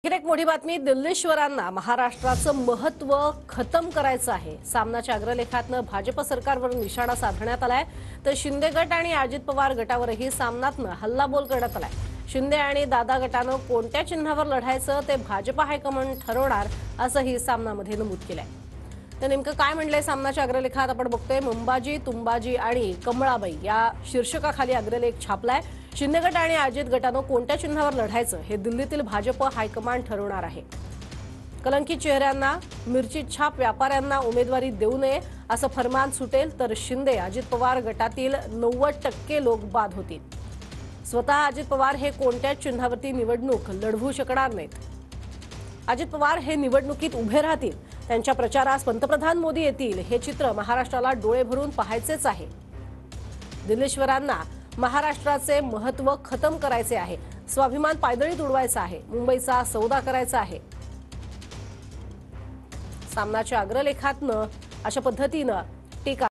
एक मोठी बातमी दिल्लीश्वरांना महाराष्ट्राचं महत्त्व खतम करायचं आहे। सामनाच्या अग्रलेखातनं भाजप सरकारवर निशाणा साधण्यात आलाय, तर शिंदे गट आणि अजित पवार गटावरही सामनातनं हल्लाबोल करण्यात आलाय। शिंदे आणि दादा गटानं कोणत्या चिन्हावर लढायचं ते भाजप हायकमांड ठरवणार असंही सामनामध्ये नमूद केलंय। तर नेमकं काय म्हणलंय सामनाच्या अग्रलेखात आपण बघतोय। मुंबाजी, तुंबाजी आणि कमळाबाई या शीर्षकाखाली अग्रलेख छापलाय। शिंदे गट आणि अजित गटानं कोणत्या चिन्हावर लढायचं हे दिल्लीतील भाजप हायकमांड ठरवणार आहे। कलंकित चेहऱ्यांना, मिरची छाप व्यापाऱ्यांना उमेदवारी देऊ नये असं फरमान सुटेल तर शिंदे अजित पवार गटातील 90% लोक बाद होतील। स्वतः अजित पवार हे कोणत्या चिन्हावरती निवडणूक लढवू शकणार नाहीत। अजित पवार हे निवडणुकीत उभे राहतील, त्यांच्या प्रचारास पंतप्रधान मोदी येतील हे चित्र महाराष्ट्राला डोळे भरून पाहायचेच आहे। दिल्लीश्वरांना महाराष्ट्राचे महत्त्व खतम करायचे आहे, स्वाभिमान पायदळीत उडवायचा आहे, मुंबईचा सौदा करायचा आहे। सामनाच्या अग्रलेखातनं अशा पद्धतीनं टीका